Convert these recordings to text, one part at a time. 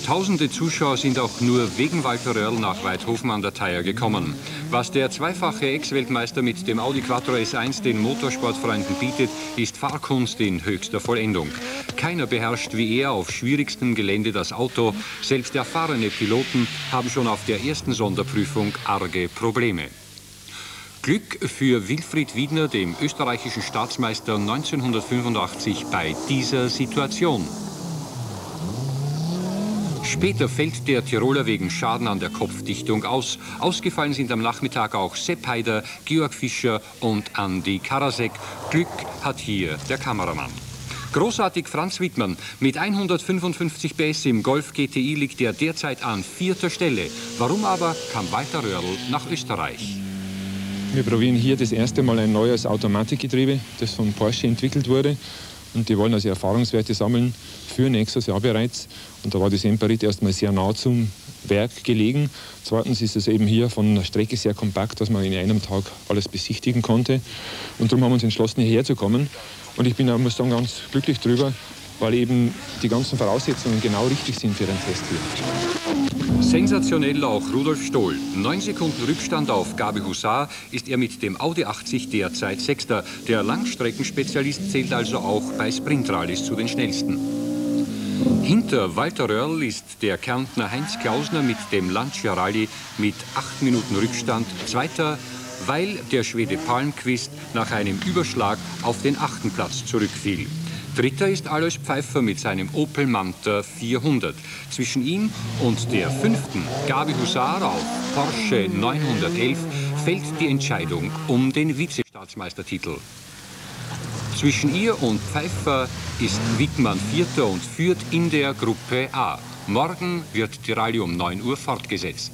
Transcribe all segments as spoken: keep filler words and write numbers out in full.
Tausende Zuschauer sind auch nur wegen Walter Röhrl nach Weidhofen an der Theier gekommen. Was der zweifache Ex-Weltmeister mit dem Audi Quattro S eins den Motorsportfreunden bietet, ist Fahrkunst in höchster Vollendung. Keiner beherrscht wie er auf schwierigstem Gelände das Auto. Selbst erfahrene Piloten haben schon auf der ersten Sonderprüfung arge Probleme. Glück für Wilfried Wiedner, dem österreichischen Staatsmeister neunzehnhundertfünfundachtzig, bei dieser Situation. Später fällt der Tiroler wegen Schaden an der Kopfdichtung aus. Ausgefallen sind am Nachmittag auch Sepp Haider, Georg Fischer und Andi Karasek. Glück hat hier der Kameramann. Großartig Franz Wittmann. Mit hundertfünfundfünfzig P S im Golf G T I liegt er derzeit an vierter Stelle. Warum aber kam Walter Röhrl nach Österreich? Wir probieren hier das erste Mal ein neues Automatikgetriebe, das von Porsche entwickelt wurde. Und die wollen also Erfahrungswerte sammeln für nächstes Jahr bereits. Und da war die Semperit erstmal sehr nah zum Werk gelegen. Zweitens ist es eben hier von der Strecke sehr kompakt, dass man in einem Tag alles besichtigen konnte. Und darum haben wir uns entschlossen, hierher zu kommen. Und ich bin, muss sagen, ganz glücklich drüber, weil eben die ganzen Voraussetzungen genau richtig sind für den Test hier. Sensationell auch Rudolf Stoll. Neun Sekunden Rückstand auf Gabi Husar ist er mit dem Audi achtzig derzeit Sechster. Der Langstreckenspezialist zählt also auch bei Sprintrallyes zu den schnellsten. Hinter Walter Röhrl ist der Kärntner Heinz Klausner mit dem Lancia Rally mit acht Minuten Rückstand Zweiter, weil der Schwede Palmqvist nach einem Überschlag auf den achten Platz zurückfiel. Dritter ist Alois Pfeiffer mit seinem Opel Manta vierhundert. Zwischen ihm und der fünften, Gabi Husar auf Porsche neunhundertelf, fällt die Entscheidung um den Vizestaatsmeistertitel. Zwischen ihr und Pfeiffer ist Wittmann Vierter und führt in der Gruppe A. Morgen wird die Rallye um neun Uhr fortgesetzt.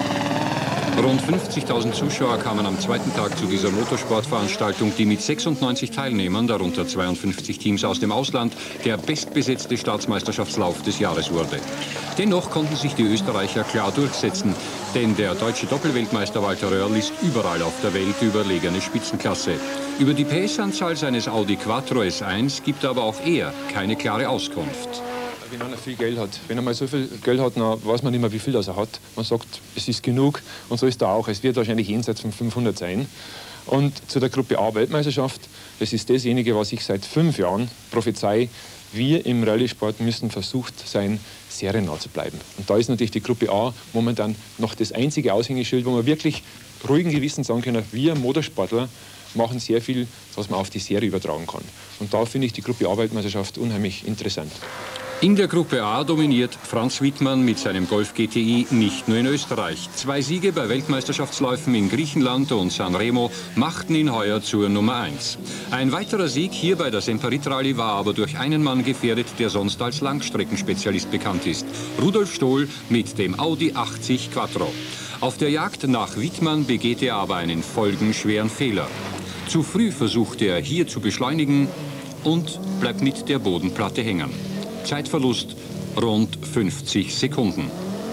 Rund fünfzigtausend Zuschauer kamen am zweiten Tag zu dieser Motorsportveranstaltung, die mit sechsundneunzig Teilnehmern, darunter zweiundfünfzig Teams aus dem Ausland, der bestbesetzte Staatsmeisterschaftslauf des Jahres wurde. Dennoch konnten sich die Österreicher klar durchsetzen, denn der deutsche Doppelweltmeister Walter Röhrl ist überall auf der Welt überlegene Spitzenklasse. Über die P S-Anzahl seines Audi Quattro S eins gibt aber auch er keine klare Auskunft. Wenn einer viel Geld hat, wenn er mal so viel Geld hat, dann weiß man nicht mehr, wie viel das er hat. Man sagt, es ist genug und so ist er auch. Es wird wahrscheinlich jenseits von fünfhundert sein. Und zu der Gruppe A Weltmeisterschaft, das ist dasjenige, was ich seit fünf Jahren prophezei. Wir im Rallye-Sport müssen versucht sein, seriennah zu bleiben. Und da ist natürlich die Gruppe A momentan noch das einzige Aushängeschild, wo wir wirklich ruhigen Gewissens sagen können, wir Motorsportler machen sehr viel, was man auf die Serie übertragen kann. Und da finde ich die Gruppe A Weltmeisterschaft unheimlich interessant. In der Gruppe A dominiert Franz Wittmann mit seinem Golf G T I nicht nur in Österreich. Zwei Siege bei Weltmeisterschaftsläufen in Griechenland und Sanremo machten ihn heuer zur Nummer eins. Ein weiterer Sieg hier bei der Semperit Rallye war aber durch einen Mann gefährdet, der sonst als Langstreckenspezialist bekannt ist. Rudolf Stoll mit dem Audi achtzig Quattro. Auf der Jagd nach Wittmann begeht er aber einen folgenschweren Fehler. Zu früh versucht er hier zu beschleunigen und bleibt mit der Bodenplatte hängen. Zeitverlust rund fünfzig Sekunden.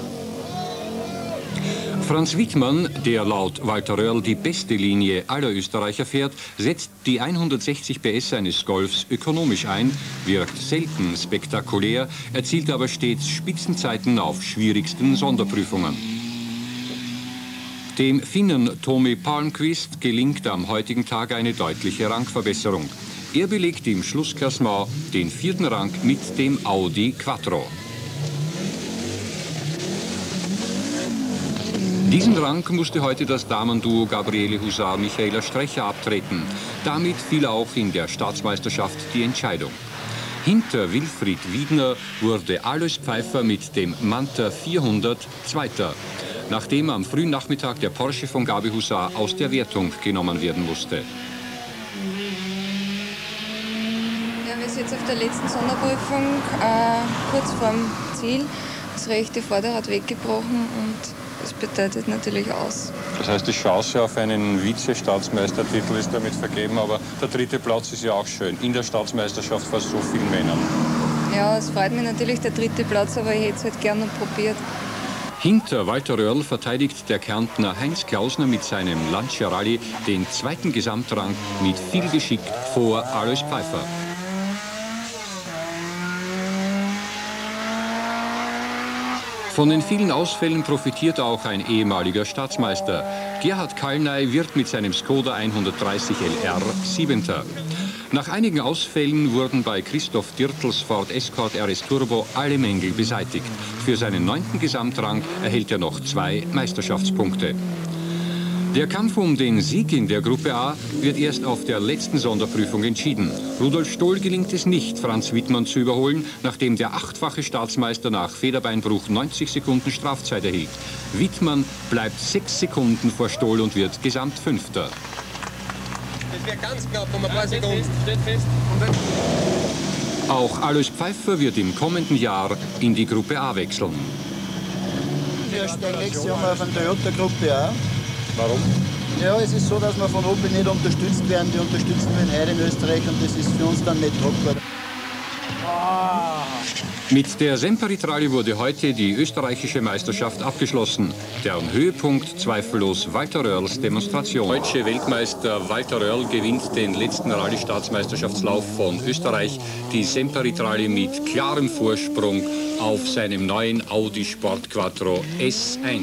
Franz Wittmann, der laut Walter Röhrl die beste Linie aller Österreicher fährt, setzt die hundertsechzig P S seines Golfs ökonomisch ein, wirkt selten spektakulär, erzielt aber stets Spitzenzeiten auf schwierigsten Sonderprüfungen. Dem Finnen Tommy Palmqvist gelingt am heutigen Tag eine deutliche Rangverbesserung. Er belegt im Schlussklassement den vierten Rang mit dem Audi Quattro. Diesen Rang musste heute das Damenduo Gabriele Husar-Michaela Strecher abtreten. Damit fiel auch in der Staatsmeisterschaft die Entscheidung. Hinter Wilfried Wiedner wurde Alois Pfeiffer mit dem Manta vierhundert Zweiter, nachdem am frühen Nachmittag der Porsche von Gabi Husar aus der Wertung genommen werden musste. Jetzt auf der letzten Sonderprüfung, äh, kurz vorm Ziel, das rechte Vorderrad weggebrochen und das bedeutet natürlich aus. Das heißt, die Chance auf einen Vize-Staatsmeistertitel ist damit vergeben, aber der dritte Platz ist ja auch schön, in der Staatsmeisterschaft vor so vielen Männern. Ja, es freut mich natürlich der dritte Platz, aber ich hätte es halt gerne noch probiert. Hinter Walter Röhrl verteidigt der Kärntner Heinz Klausner mit seinem Lancia Rally den zweiten Gesamtrang mit viel Geschick vor Alois Pfeiffer. Von den vielen Ausfällen profitiert auch ein ehemaliger Staatsmeister. Gerhard Kallnay wird mit seinem Skoda hundertdreißig L R Siebenter. Nach einigen Ausfällen wurden bei Christoph Dirtls Ford Escort R S Turbo alle Mängel beseitigt. Für seinen neunten Gesamtrang erhält er noch zwei Meisterschaftspunkte. Der Kampf um den Sieg in der Gruppe A wird erst auf der letzten Sonderprüfung entschieden. Rudolf Stoll gelingt es nicht, Franz Wittmann zu überholen, nachdem der achtfache Staatsmeister nach Federbeinbruch neunzig Sekunden Strafzeit erhielt. Wittmann bleibt sechs Sekunden vor Stoll und wird Gesamtfünfter. Das wäre ganz knapp, um ein paar Sekunden. Steht fest. Auch Alois Pfeiffer wird im kommenden Jahr in die Gruppe A wechseln. Wir steigen nächstes Jahr mal auf eine Toyota-Gruppe A. Warum? Ja, es ist so, dass wir von oben nicht unterstützt werden. Die unterstützen wir heute in Österreich und das ist für uns dann nicht tragbar. Mit der Semperit-Rallye wurde heute die österreichische Meisterschaft abgeschlossen. Deren Höhepunkt zweifellos Walter Röhrls Demonstration. Deutsche Weltmeister Walter Röhrl gewinnt den letzten Rallye-Staatsmeisterschaftslauf von Österreich. Die Semperit-Rallye mit klarem Vorsprung auf seinem neuen Audi Sport Quattro S eins.